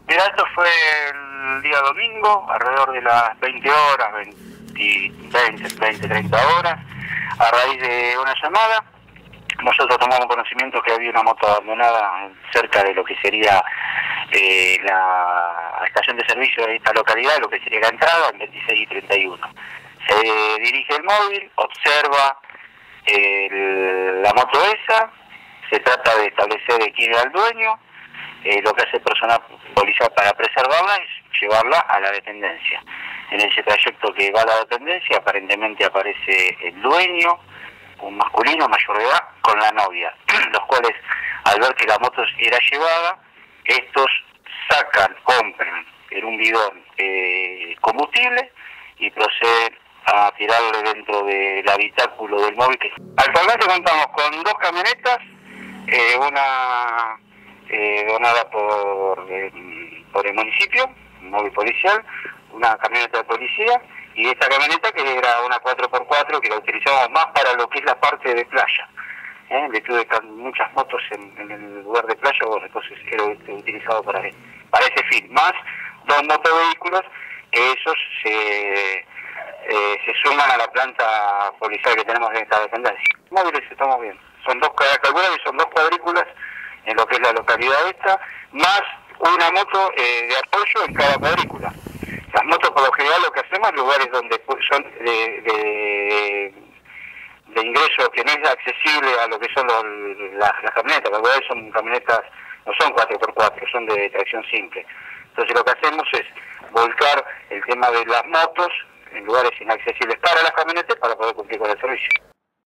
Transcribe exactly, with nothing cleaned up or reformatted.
Mira, esto fue el día domingo, alrededor de las veinte horas, veinte, veinte, treinta horas, a raíz de una llamada. Nosotros tomamos conocimiento que había una moto abandonada cerca de lo que sería eh, la estación de servicio de esta localidad, lo que sería la entrada, en veintiséis y treinta y uno. Se dirige el móvil, observa el, la moto esa, se trata de establecer de quién era el dueño. Eh, lo que hace el personal policial para preservarla es llevarla a la dependencia. En ese trayecto que va a la dependencia, aparentemente aparece el dueño, un masculino mayor de edad, con la novia, los cuales, al ver que la moto era llevada, estos sacan, compran en un bidón eh, combustible y proceden a tirarle dentro del habitáculo del móvil. Actualmente contamos con dos camionetas, eh, una eh, donada por, eh, por el municipio, un móvil policial, una camioneta de policía, y esta camioneta que era una cuatro por cuatro que la utilizamos más para lo que es la parte de playa. ¿eh? En virtud de que muchas motos en, en el lugar de playa, bueno, entonces era utilizado para, para ese fin. Más dos motovehículos que esos se, eh, se suman a la planta policial que tenemos en esta dependencia. Móviles estamos bien. Son dos, calculado que son dos cuadrículas en lo que es la localidad esta, más una moto eh, de apoyo en cada cuadrícula. Las motos por lo general lo que hacemos en lugares donde son de, de, de ingreso que no es accesible a lo que son los, las, las camionetas, porque son camionetas, no son cuatro por cuatro, son de tracción simple. Entonces lo que hacemos es volcar el tema de las motos en lugares inaccesibles para las camionetas para poder cumplir con el servicio.